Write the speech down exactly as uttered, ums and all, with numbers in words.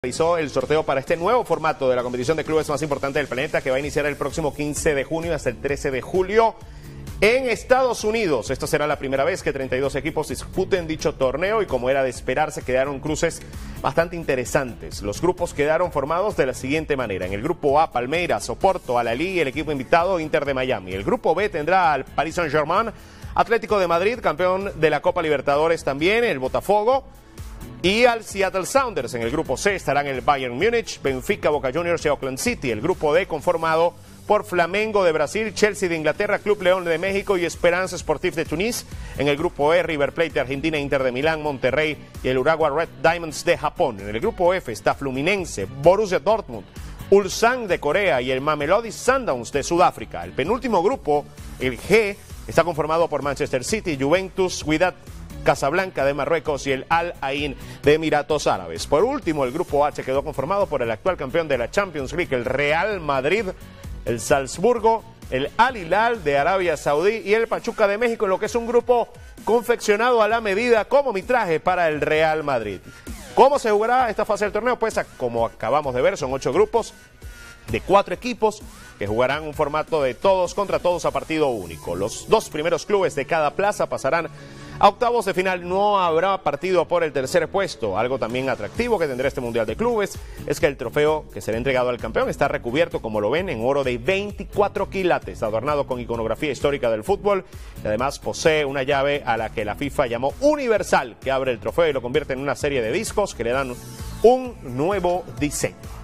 Realizó el sorteo para este nuevo formato de la competición de clubes más importante del planeta, que va a iniciar el próximo quince de junio hasta el trece de julio en Estados Unidos. Esta será la primera vez que treinta y dos equipos disputen dicho torneo y, como era de esperarse, quedaron cruces bastante interesantes. Los grupos quedaron formados de la siguiente manera: en el grupo A, Palmeiras, Oporto, Al-Ahly y el equipo invitado Inter de Miami. El grupo B tendrá al Paris Saint-Germain, Atlético de Madrid, campeón de la Copa Libertadores también, el Botafogo, y al Seattle Sounders. En el grupo C estarán el Bayern Múnich, Benfica, Boca Juniors y Auckland City. El grupo D conformado por Flamengo de Brasil, Chelsea de Inglaterra, Club León de México y Esperanza Sportif de Tunis. En el grupo E, River Plate de Argentina, Inter de Milán, Monterrey y el Urawa Red Diamonds de Japón. En el grupo F está Fluminense, Borussia Dortmund, Ulsan de Corea y el Mamelodi Sundowns de Sudáfrica. El penúltimo grupo, el G, está conformado por Manchester City, Juventus, Wydad Casablanca de Marruecos y el Al Ain de Emiratos Árabes. Por último, el grupo H quedó conformado por el actual campeón de la Champions League, el Real Madrid, el Salzburgo, el Al Hilal de Arabia Saudí y el Pachuca de México, en lo que es un grupo confeccionado a la medida, como mi traje, para el Real Madrid. ¿Cómo se jugará esta fase del torneo? Pues como acabamos de ver, son ocho grupos de cuatro equipos que jugarán un formato de todos contra todos a partido único. Los dos primeros clubes de cada plaza pasarán a octavos de final. No habrá partido por el tercer puesto. Algo también atractivo que tendrá este Mundial de Clubes es que el trofeo que será entregado al campeón está recubierto, como lo ven, en oro de veinticuatro quilates, adornado con iconografía histórica del fútbol, y además posee una llave a la que la FIFA llamó universal, que abre el trofeo y lo convierte en una serie de discos que le dan un nuevo diseño.